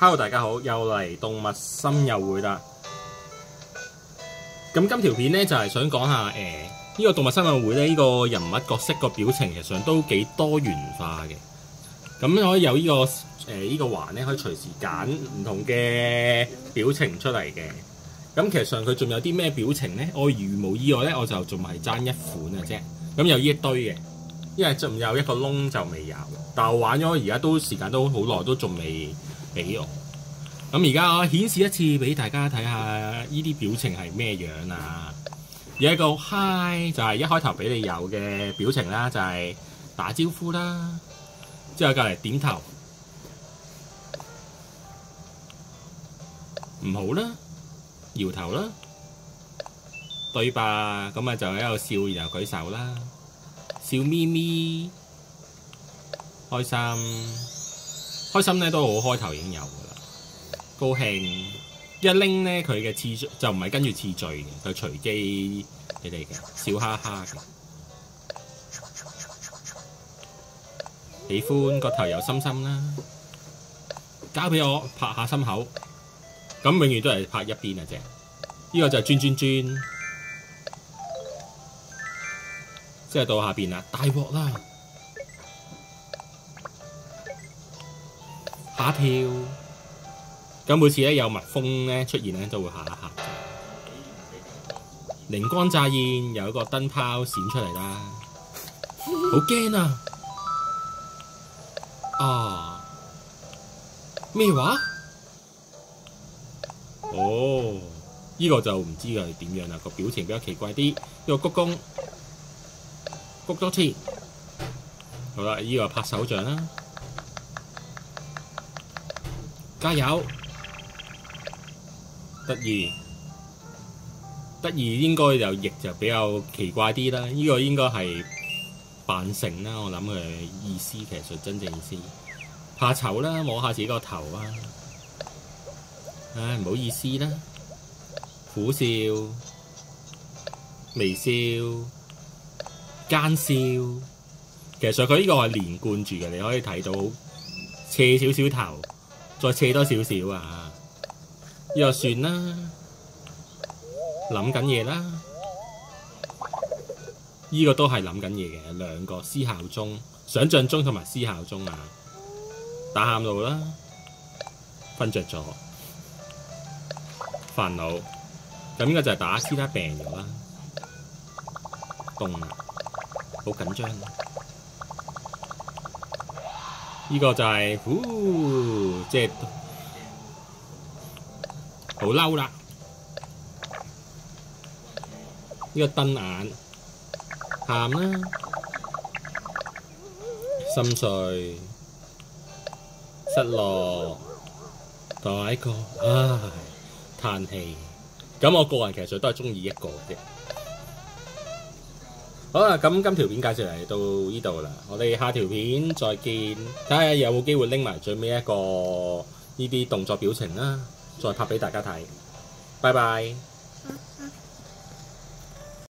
Hello， 大家好，又嚟動物森友會啦。咁今條片咧就係想講下呢個動物森友會咧呢個人物角色個表情其實上都幾多元化嘅。咁可以有呢個呢個環咧，可以隨時揀唔同嘅表情出嚟嘅。咁其實上佢仲有啲咩表情咧？我如無意外咧，我就仲係爭一款嘅啫。咁有呢一堆嘅，因為仲有一個窿就未有。但我玩咗而家都時間都好耐，都仲未俾我。咁而家我顯示一次俾大家睇下呢啲表情係咩樣啊！有一個 hi 就係一開頭俾你有嘅表情啦，就係打招呼啦，之後隔離點頭，唔好啦，搖頭啦，對吧？咁啊就喺度笑，然後舉手啦，笑咪咪，開心，開心咧都好開頭已經有㗎啦。高興一拎咧，佢嘅次序就唔係跟住次序嘅，佢隨機你哋嘅，笑哈哈嘅。喜歡個頭有心心啦，交俾我拍下心口，咁永遠都係拍一邊嘅啫。呢個就係轉，之後到下邊啦，大鑊啦，嚇跳。咁每次咧有蜜蜂咧出現咧，都會嚇一嚇。靈光乍現，有一個燈泡閃出嚟啦，好驚啊！啊咩話？哦，呢個就唔知佢係點樣啦，個表情比較奇怪啲。呢個鞠躬，鞠多次。好啦，呢個拍手掌啦，加油！得意應該就譯就比較奇怪啲啦。呢個應該係扮成啦，我諗佢意思其實真正意思。怕醜啦，摸下自己個頭啊！唉，唔好意思啦，苦笑、微笑、奸笑。其實上佢呢個係連貫住嘅，你可以睇到斜少少頭，再斜多少少啊！呢個算啦，諗緊嘢啦。呢個都係諗緊嘢嘅，兩個思考中、想像中同埋思考中啊。打喊路啦，瞓着咗，煩惱。咁應該就係打斯拉病咗啦，凍啦，好緊張。呢個就係，即係。好嬲啦！呢個燈眼喊啦，心碎、失落，同埋一個唉嘆氣。咁我個人其實都係中意一個嘅。好啦，咁今條片介紹嚟到呢度啦，我哋下條片再見，睇下有冇機會拎埋最尾一個呢啲動作表情啦。再拍俾大家睇，拜拜。